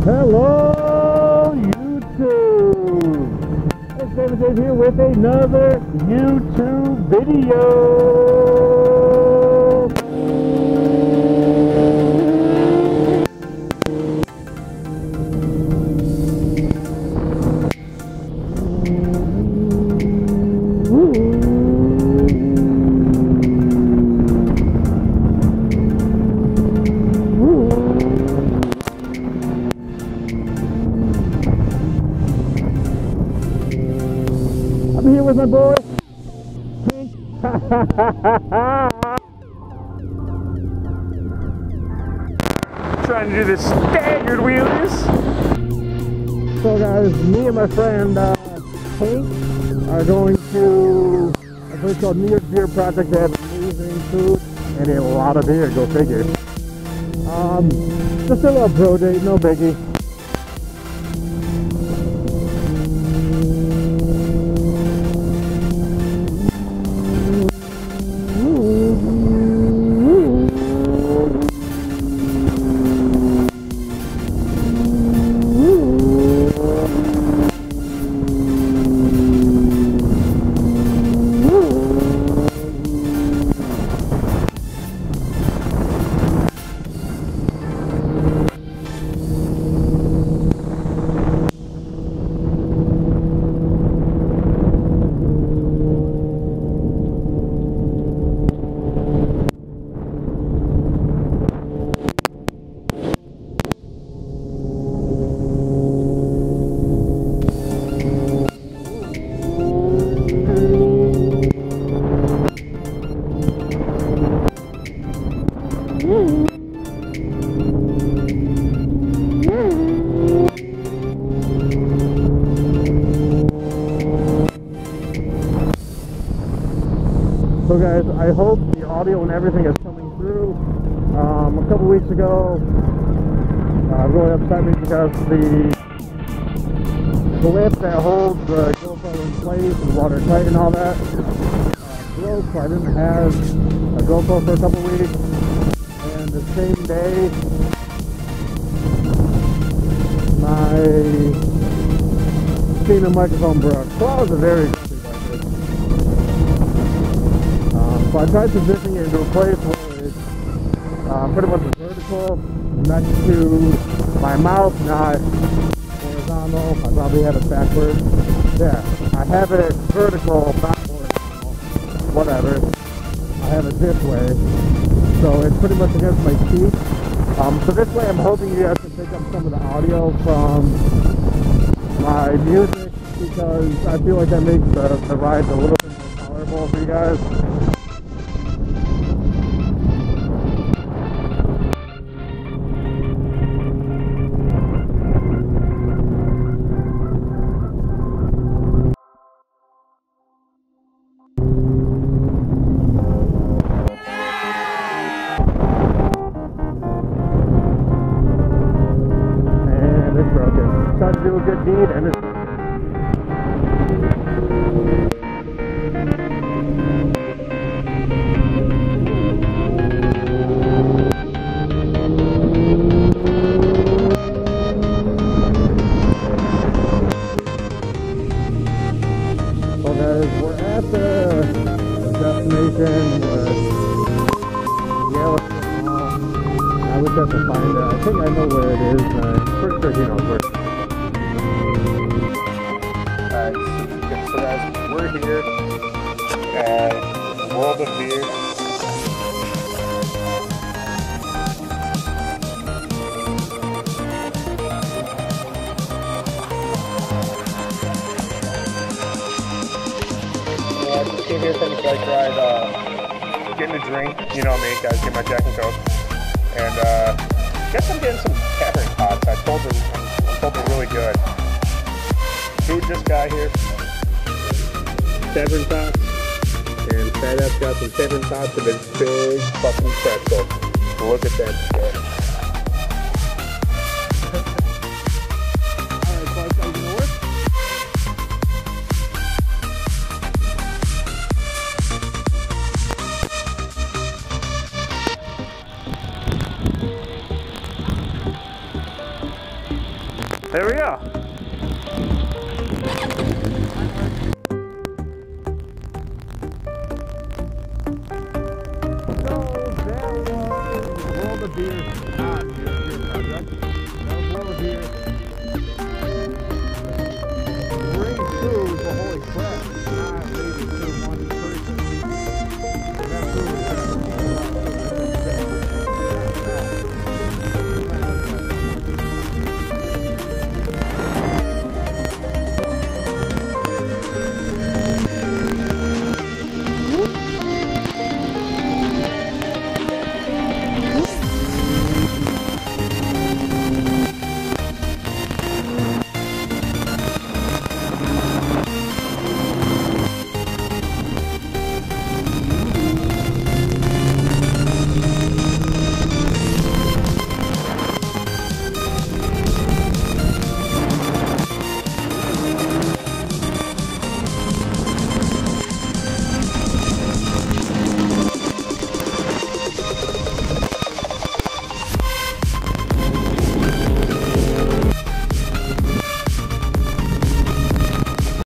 Hello, YouTube! It's David here with another YouTube video! I'm here with my boy, Pink. Trying to do this staggered wheelies. So guys, me and my friend Pink are going to a place called New York Beer Project. They have amazing food and a lot of beer, go figure. Just a little bro date, no biggie. So guys, I hope the audio and everything is coming through. A couple weeks ago, really upset me because the lip that holds the GoPro in place and watertight and all that broke, so I didn't have a GoPro for a couple weeks. And the same day, my seana microphone broke. So that was a very So I tried positioning it into a place where it's pretty much vertical next to my mouth, not horizontal. I probably have it backwards. Yeah, I have it vertical, not horizontal. Whatever. I have it this way. So it's pretty much against my cheek. So this way I'm hoping you guys can pick up some of the audio from my music, because I feel like that makes the rides a little bit more tolerable for you guys. Try to do a good deed, and it's so guys, we're at the destination. I wish I could find it. I think I know where it is. I'm pretty sure he knows where it is. So guys, we're here at World of Beer. I just came here from the bike ride, getting a drink. You know me, guys, get my Jack and Coke. And guess I'm getting some tavern pots. I'm told they're really good. Food just got here. Tavern tots, and Fat Ass got some tavern tots of his big fucking pretzel. Look at that shit. Alright, Clark, are you gonna work? There we go. So that was World of Beer project. That was World of Beer.